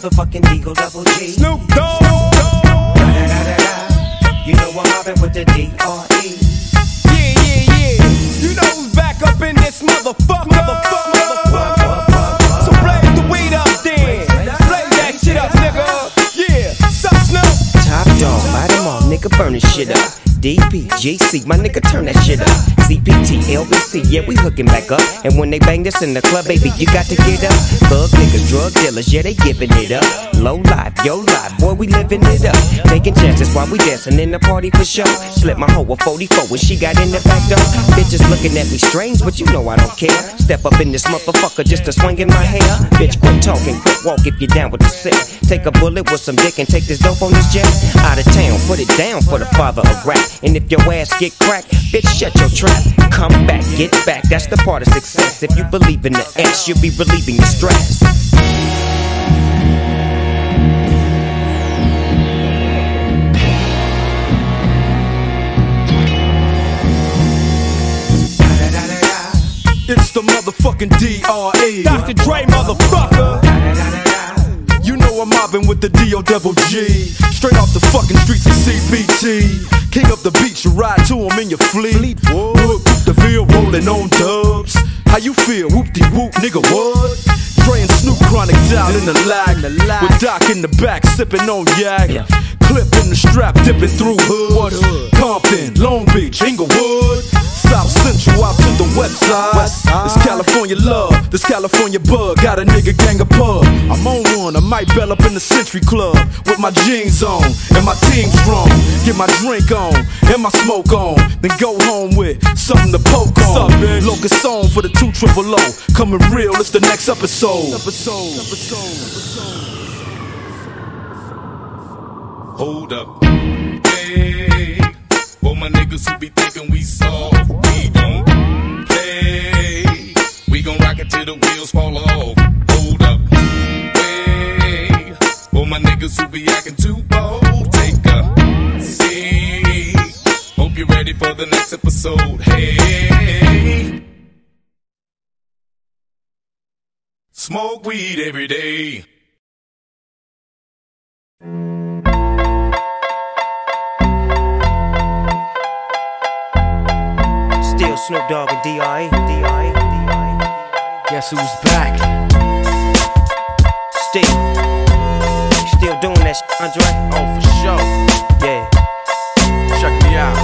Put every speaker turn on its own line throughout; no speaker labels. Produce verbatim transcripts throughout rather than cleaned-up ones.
motherfucking Deagle Double G.
Snoop Dogg.
You know I'm mobbing with the D R E.
Yeah, yeah, yeah. You know who's back up in this motherfucker. Motherfucker, motherfucker. So blaze the weed up then. Blaze that shit up, nigga. Yeah, sup, Snoop?
Top dog, light them all, nigga, burn this shit up. D P G C, my nigga, turn that shit up. C P T, L B C, yeah, we hooking back up. And when they bang this in the club, baby, you got to get up. Thug niggas, drug dealers, yeah, they giving it up. Low life, yo life, boy, we living it up. Taking chances while we dancing in the party for sure. Slip my hoe a forty-four when she got in the back door. Bitches looking at me strange, but you know I don't care. Step up in this motherfucker just to swing in my hair. Bitch, quit talking, quit walk if you're down with the sick. Take a bullet with some dick and take this dope on this jet. Out of town, put it down for the father of rap. And if your ass get cracked, bitch, shut your trap. Come back, get back, that's the part of success. If you believe in the X, you'll be relieving your stress.
It's the motherfucking D R E. Doctor Dre, motherfucker. You know I'm mobbing with the D O double G. Straight off the fucking streets of C B T. King up the beach, you ride to him in your fleet. Whoop, the Ville rolling on dubs. How you feel? Whoop-de-whoop, nigga, what? Dre and Snoop chronic down in the lag. With Doc in the back, sipping on yak. Clip in the strap, dipping through hood. Compton, Long Beach, Inglewood. South Central out to the west side. This California love, this California bug. Got a nigga gang of pub. I'm on one, I might bell up in the Century Club with my jeans on and my team strong. Get my drink on and my smoke on, then go home with something to poke on. Locust song for the two triple O. Coming real, it's the next episode. Episode, episode, episode.
Hold up, hey, for my niggas who be thinking we soft, we don't play. We gon' rock it till the wheels fall off. Hold up, hey, for my niggas who be acting too bold, take a seat. Hope you're ready for the next episode. Hey, smoke weed every day.
Still Snoop Dogg and D R E. D R E. D R E.
Guess who's back?
Still. You still doing that shit, Andre?
Oh, for sure.
Yeah.
Check me out.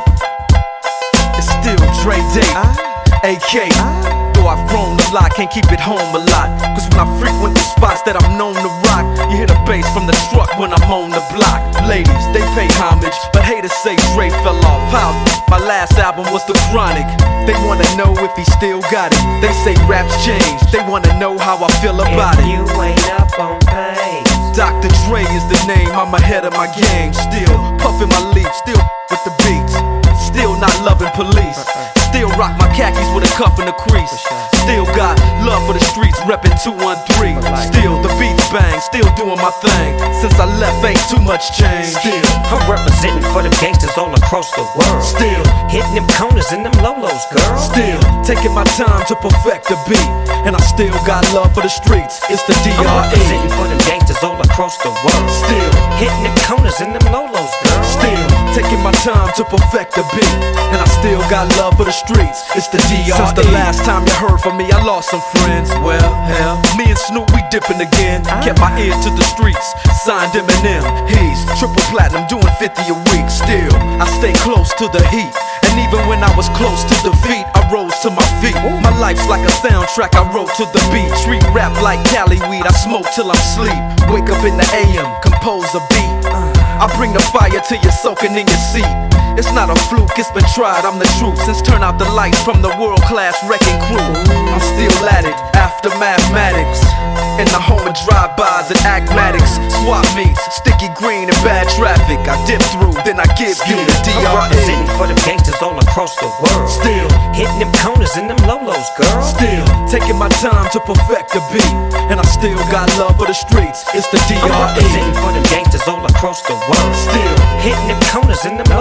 It's still Dre Day,
Ah.
A K.
Ah.
Though I've grown a lot, can't keep it home a lot. Cause when I frequent the spots that I'm known to rock, you hear the bass from the truck when I'm on the block. Ladies, they pay homage, but haters say Dre fell off. How? My last album was The Chronic. They wanna know if he still got it. They say raps changed, they wanna know how I feel about
if
it.
You ain't up on pace.
Doctor Dre is the name, I'm ahead of my game. Still puffin' my leaf, still with the beats. Still not loving police. Still rock my khakis with a cuff and a crease. Still got love for the streets, reppin' two one three. Still the beats bang, still doing my thing. Since I left, ain't too much change. Still
I'm representing for the gangsters all across the world.
Still
hitting them corners and them lolos, girl.
Still taking my time to perfect the beat. And I still got love for the streets. It's the D
I'm
R E.
representing for them gangsters all across the world.
Still
hitting them corners and them lolos, girl.
Still taking my time to perfect the beat. And I still got love for the streets. It's the D R E. Since the last time you heard from me, I lost some friends. Well, hell, me and Snoop, we dipping again. Kept my ear to the streets. Signed Eminem. He's triple platinum, doing fifty a week. Still, I stay close to the heat. And even when I was close to defeat, I rose to my feet. My life's like a soundtrack I wrote to the beat. Street rap like Cali weed, I smoke till I'm sleep. Wake up in the A M, compose a beat. I bring the fire till you're soaking in your seat. It's not a fluke, it's been tried, I'm the truth. Since turn out the lights from the world-class wrecking crew, I'm still at it, after mathematics. In the home of drive-bys and acmatics. Swap meets, sticky green and bad traffic. I dip through, then I give you the D R E.
I'm representing for them gangsters all across the world.
Still
hitting them corners and them lolos, girl.
Still taking my time to perfect the beat. And I still got love for the streets. It's the D R E.
I'm representing for them gangsters all across the world.
Still
hitting them corners and them lolos,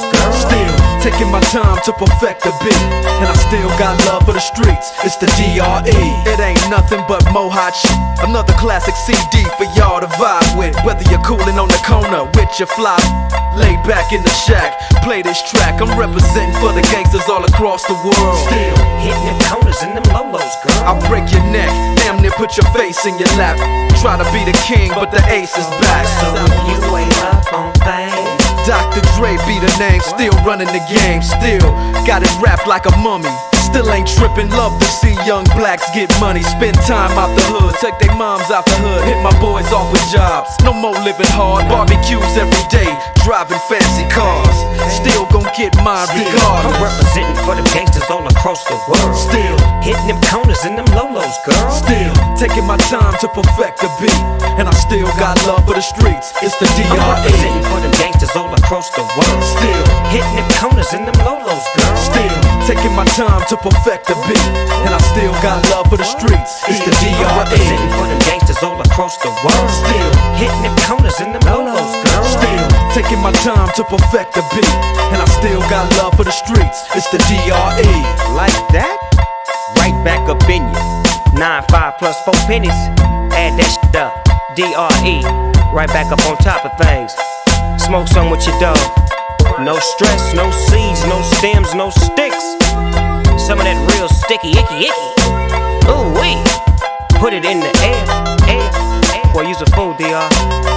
girl.
Still taking my time to perfect the beat, and I still got love for the streets. It's the D R E. It ain't nothing but mo hot shit. Another classic C D for y'all to vibe with. Whether you're coolin' on the corner with your fly, laid back in the shack, play this track. I'm representing for the gangsters all across the world.
Still hitting them corners and them lolos, girl.
I'll break your neck, damn near put your face in your lap. Try to be the king, but the ace is back.
So you ain't up on things.
Doctor Dre be the name, still running the game. Still got it wrapped like a mummy. Still ain't trippin', love to see young blacks get money. Spend time out the hood, take their moms out the hood. Hit my boys off with jobs, no more living hard. Barbecues every day, driving fancy cars. Still gon' get mine regardless.
I'm representing for them gangsters all across the world.
Still
hitting them corners and them lolos, girl.
Still taking my time to perfect the beat, and I still got love for the streets. It's the D R E.
I'm representing for them gangsters all across the world.
Still
hitting them corners and them lolos, girl.
Still taking my time to perfect the beat, and I still got love for the streets. It's the D R E.
I'm representing for them gangsters all across the world.
Still
hitting them corners and them lolos, girl.
Still taking my time to perfect the beat, and I still got love for the streets. It's the D R E.
Like that? Right back up in you. Nine, five plus four pennies. Add that shit up. D R E. Right back up on top of things. Smoke some with your dog. No stress, no seeds, no stems, no sticks. Some of that real sticky, icky, icky. Ooh wee. Put it in the air, air, air. Boy, use a fool, D R.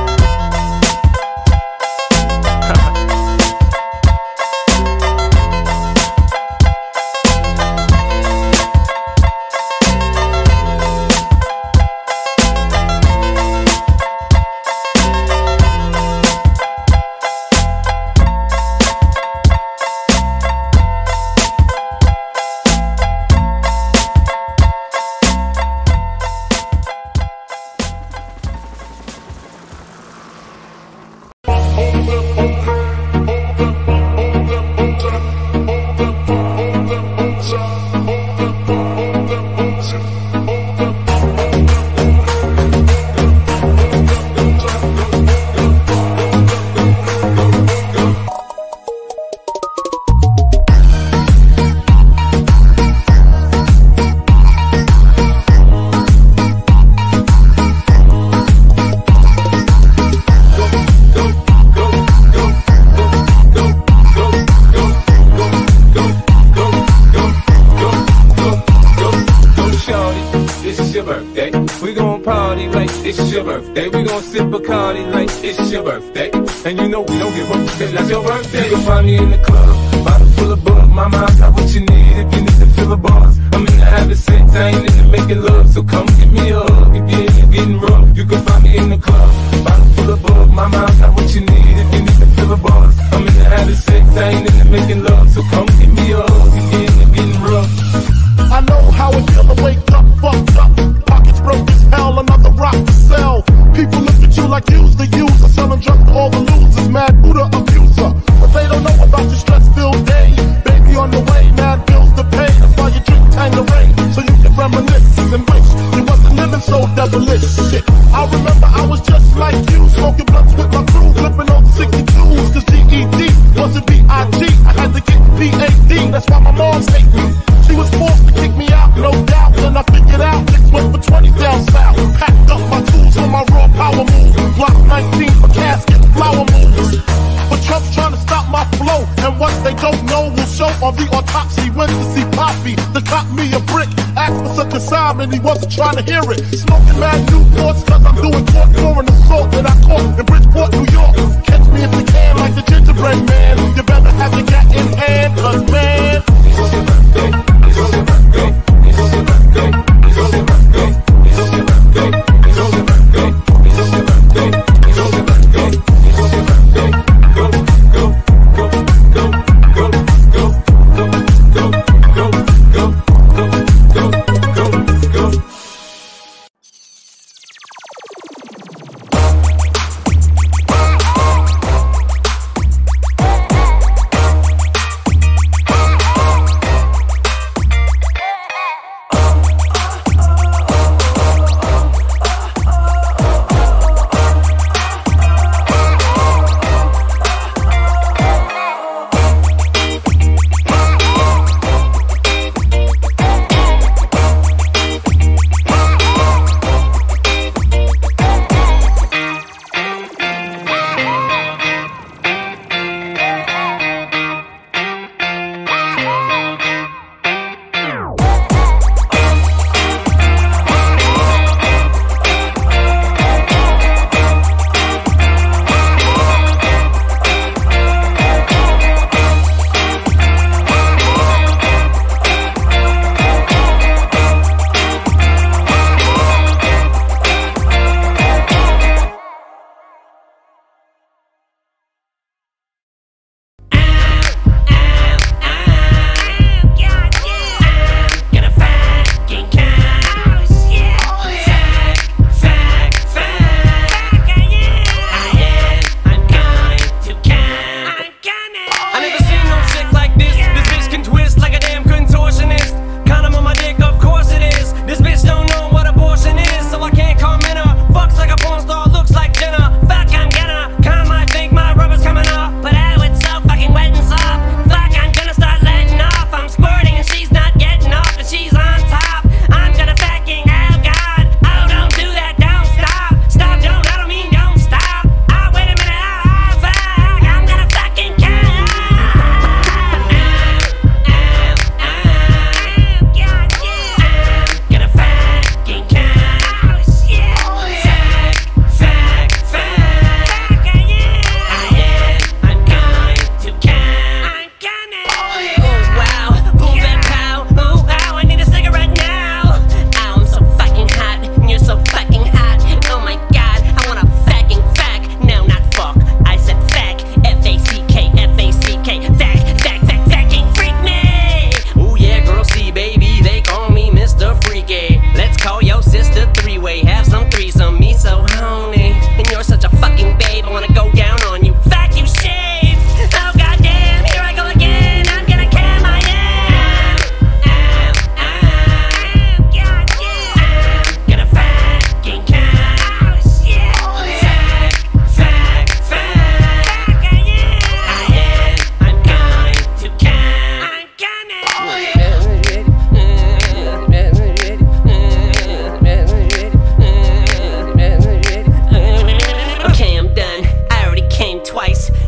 And you know we don't give up, that's your birthday. You can find me in the club, bottle full of bug. My mind got what you need if you need to fill a bars. I'm into having sex, I ain't into making love. So come give me a hug if you're into getting rough. You can find me in the club, bottle full of bug. My mind got what you need if you need to fill a bars. I'm into having sex, I ain't into making love. So come give me a hug if you're into getting rough.
I know how it feel to wake up, fucked up, pockets broke as hell, another rock to sell. People look at you like you's the user, selling drugs to all the losers, mad Buddha abuser. But they don't know about your stress-filled day. Baby on the way, mad bills to pay. That's why you drink Tangerine, so you can reminisce and wish you wasn't living so devilish. Shit, I remember I was just like you, smoking blunts with my crew, flipping on sixty-twos, cause G E D wasn't B I G. I had to get P A D, that's why my mom's hate me. She was forced to kick me out, no doubt. Then I figured out six went for twenty down south. Packed up my tools for my raw power move. Block nineteen for casket, flower moves. But Trump's trying to stop my flow, and what they don't know will show on the autopsy. Went to see Poppy to cop me a brick. Asked for some consignment, he wasn't trying to hear it. Smoking mad Newports, cause I'm doing court for an assault that I caught in Bridgeport, New York. Catch me if you can, like the gingerbread man. You better have your cat in hand, cause man, it's your birthday. It's your birthday. It's your birthday. It's your birthday. It's your birthday. It's your birthday. It's your birthday. It's your birthday. It's your birthday. Go, go, go, go, go, go, go, go, go, go, go, go, go.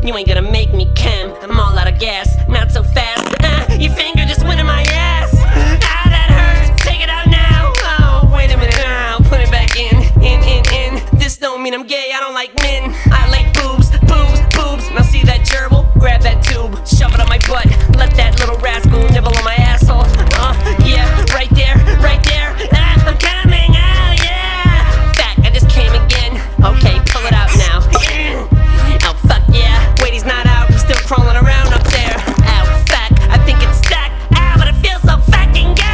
You ain't gonna make me chem. I'm all out of gas, not so fast. Uh, your finger just went in my ass. Ah, that hurts. Take it out now. Oh, wait a minute. I'll put it back in, in, in, in. This don't mean I'm gay. I don't like men. I like boobs, boobs, boobs. Now see that gerbil? Grab that tube, shove it up my butt. Let that little rascal nibble on my asshole. Uh, yeah, right there, right there. Ah, I'm coming. Oh yeah. Fact, I just came again. Okay, pull it out now. Oh fuck yeah. Wait, he's not out. He's still crawling around up there. Oh fuck, I think it's stuck. Ah, but it feels so fucking good.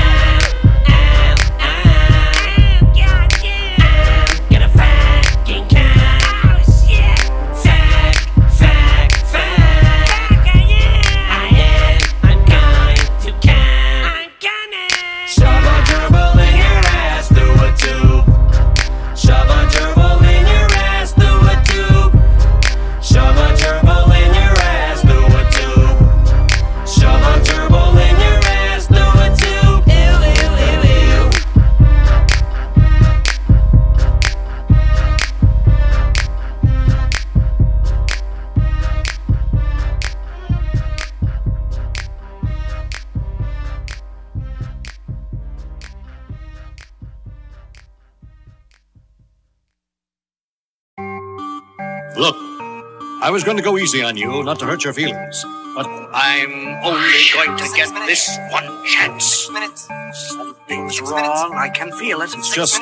Look, I was going to go easy on you, not to hurt your feelings. But I'm only going to get this one chance. Something's wrong. I can feel it. It's just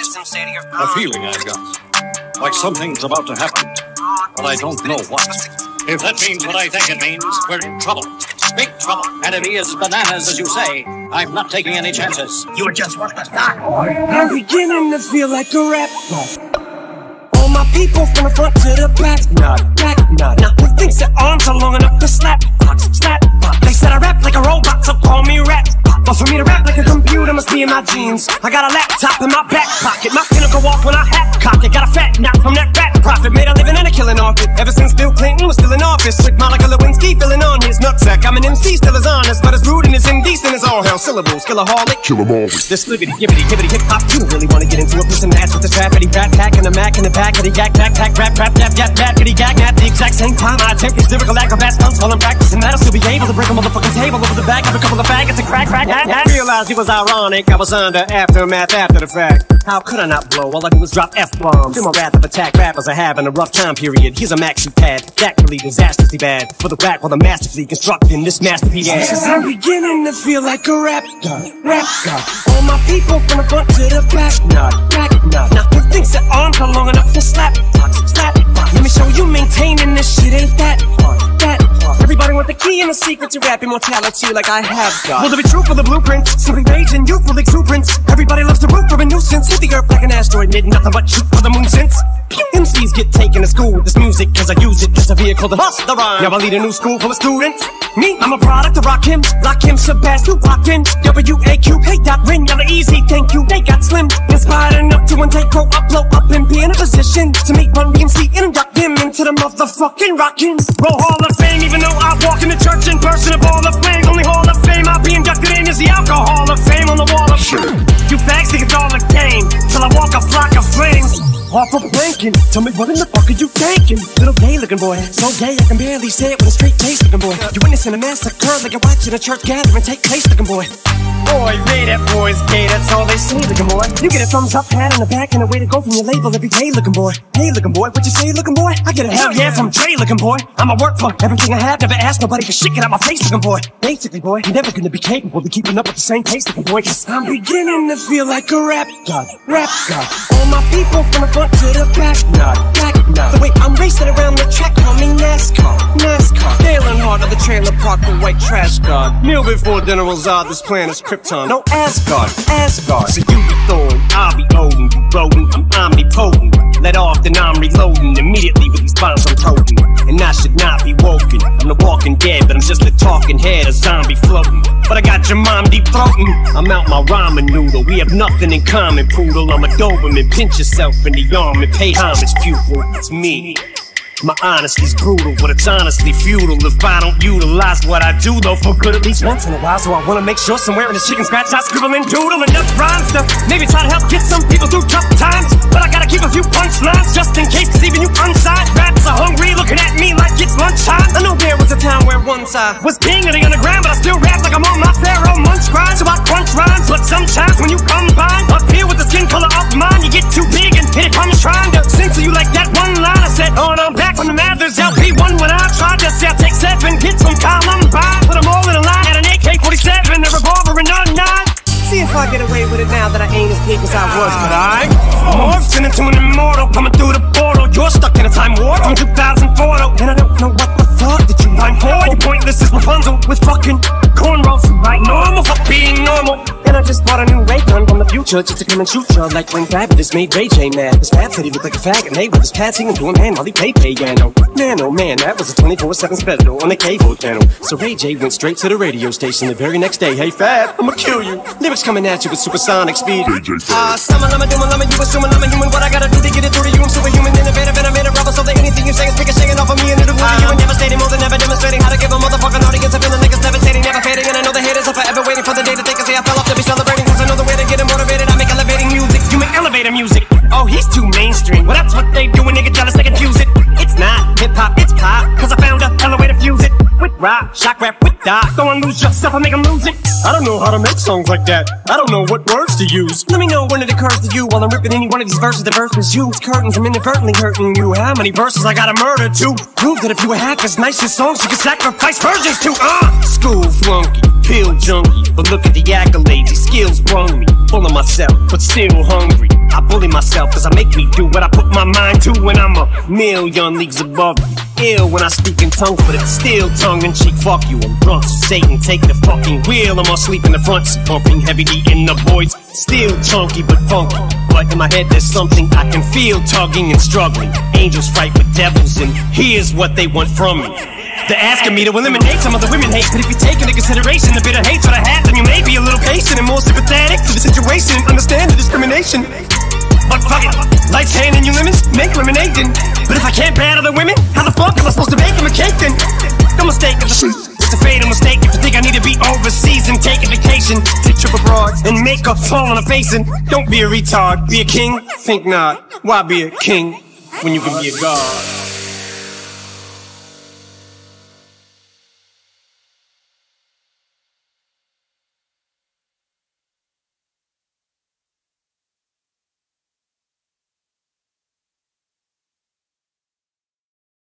a feeling I've got. Like something's about to happen. But I don't know what. If that means what I think it means, we're in trouble. Big trouble. And if he is bananas, as you say, I'm not taking any chances. You just want to die.
I'm beginning to feel like a rap god. All my people from the front to the back, nod, back, nod. Now who thinks their arms are long enough to slap, box, slap, box. They said I rap like a robot, so call me rap. But for me to rap like a computer must be in my jeans. I got a laptop in my back pocket, my pinnacle walk when I hat cock it. Got a fat knock from that rat profit, made a living and a killing off it. Ever since Bill Clinton was still in office, with Monica Lewinsky filling on his nutsack. I'm an M C, still as honest, but as rude and as indecent as all hell. Syllables, killaholic, kill 'em all. This flippity, gibbity, gibbity, hip hop. You really wanna get into a piss and match with the trappity, rat pack and the mac in the back of the yak, back, pack, rap, rap, yap, yap, yap, kitty, gag, at the exact same time. I attempt these lyrical acrobats stunts while I'm practicing that. I'll still be able to break a motherfucking table over the back of a couple of faggots and crack, crack, hat, hat. Realized it was ironic, I was under aftermath after the fact. How could I not blow? All I do is drop F-bombs. Feel my wrath of attack, rappers are having a rough time period. Here's a maxi pad, that really disastrously bad. For the rap while the masterfully constructing this masterpiece. Cause I'm beginning to feel like a rap god, rap god. All my people from the front to the back, nod, back, nod. Now who thinks their arms are long enough to slap, box, slap, box. Let me show you maintaining this shit ain't that hard, that hard. Everybody want the key and the secret to rap immortality like I have got. Will there be truth for the blueprint? Simply rage and youthful exuberance. Everybody loves to root for a nuisance. Hit the earth like an asteroid, made nothing but shoot for the moon since. M Cs get taken to school with this music, cause I use it as a vehicle to bust the rhyme. Now I lead a new school full of students. Me, I'm a product of Rock Him, Lock Him, Sebastian, Rockin', W A Q, hey, dot, ring, y'all are easy, thank you, they got slim. Inspired enough to one take, grow up, blow up, and be in a position to meet Run D M C and induct them into the motherfucking Rockin' Roll Hall of Fame. Even though I walk in the church in person of all the flames, only Hall of Fame I'll be inducted in is the Alcohol of Fame on the wall of shame. You fags think it's all a game, till I walk a flock of flames. Off of blanking, tell me what in the fuck are you thinking? Little gay looking boy, so gay I can barely say it with a straight face looking boy. You witnessing a massacre like you're watching a church gathering take place looking boy. Boys, they that boy's gay, that's all they say looking boy. You get a thumbs up, pat on the back, and a way to go from your label every day looking boy. Hey looking boy, what you say looking boy? I get a hell yeah from Dre looking boy. I'ma work for everything I have, never ask nobody for shit, get out my face looking boy. Basically boy, you're never gonna be capable of keeping up with the same pace looking boy. Cause I'm beginning to feel like a rap god, rap god. All my people from the front to the back, nod, back, nod. The way I'm racing around the track, call me NASCAR, NASCAR. Nailing hard of the trailer park, the white trash god. Meal before dinner was odd, this planet's Krypton. No Asgard, Asgard. So you be throwing, I'll be Odin. You rodent, I'm omnipotent. Let off, then I'm reloading. Immediately with these bombs I'm toting. And I should not be woken. I'm the walking dead, but I'm just a talking head, a zombie floating. But I got your mom deep throating. I'm out my ramen noodle. We have nothing in common, poodle. I'm a Doberman. Pinch yourself in the arm and pay homage, pupil. It's me. My honesty's brutal, but it's honestly futile if I don't utilize what I do, though, for good at least once in a while. So I wanna make sure somewhere in the chicken scratch I scribble and doodle enough rhyme stuff. Maybe try to help get some people through tough times. But I gotta keep a few punchlines just in case, cause even you unsigned raps are hungry, looking at me like it's lunch
once I was king of the underground, but I still rap like I'm on my Pharaoh Munch grind. So I crunch rhymes, but sometimes when you combine up here with the skin color of mine, you get too big and here it comes trying to censor you like that one line I said. Oh, and I'm back from the Mathers L P one when I tried to say I take seven hits from Columbine, put them all in a line at an A K forty-seven, a revolver and a nine. See if I get away with it now that I ain't as big as I was, but I'm morphed into an immortal coming through the portal. You're stuck in a time warp from two thousand four, though, and I don't know what the fuck did you rhyme for. You pointless as Rapunzel with fucking cornrows, right? Normal for being normal. And I just bought a new ray gun from the future just to come and shoot you like when Fabulous made Ray J mad. His Fab said he looked like a faggot, and hey, with his pad singing to him, man, while he played piano. Man, oh man, that was a twenty-four seven special on the cable channel. So Ray J went straight to the radio station the very next day. Hey Fab, I'ma kill you. Lyrics coming at you with supersonic speed. Ah, uh, summon, I'm a doom, I'm a you assuming I'm a human. What I gotta do to get it through to you? I'm superhuman, innovative, and I made a rubber so that anything you say is picking, shaking off of me and it'll glue to you. And devastating, more than ever demonstrating how to give a motherfucking audience a feeling like it's levitating, never fading. And I know the haters are forever waiting for the day that they can say I fell off to be celebrating. Cause I know the way to get them motivated. I make elevating music, you make elevator music. Oh, he's too mainstream. Well, that's what they do when they get jealous, they confuse it. It's not hip-hop, it's pop. Cause I found a hella way to fuse it. With rock, shock rap, with dot. Go and lose yourself and make them lose it. I don't know how to make songs like that. I don't know what words to use. Let me know when it occurs to you while I'm ripping any one of these verses. The verse was used curtains, I'm inadvertently hurting you. How many verses I gotta murder to prove that if you were half as nice as songs, you could sacrifice virgins to? Uh, school flunky, pill junkie. But look at the accolades, these skills brung me. Full of myself, but still hungry. I bully myself cause I make me do what I put my mind to. When I'm a million leagues above you. Ill when I speak in tongues, but it's still tongue-in-cheek. Fuck you, I'm drunk, so Satan take the fucking wheel. I'm asleep in the front seat, bumping heavy D in the voice. Still chunky but funky, but in my head there's something I can feel tugging and struggling. Angels fight with devils, and here's what they want from me. They're asking me to eliminate some of the women hate, but if you take into consideration the bitter hatred I have, then you may be a little patient and more sympathetic to the situation and understand the discrimination. But fuck it, life's handing you lemons, make lemonade then. But if I can't battle the women, how the fuck am I supposed to make them a cake then? No mistake, it's a, it's a fatal mistake if you think I need to be overseas and take a vacation. Take trip abroad and make a fall on a face and don't be a retard, be a king? Think not, why be a king when you can be a god?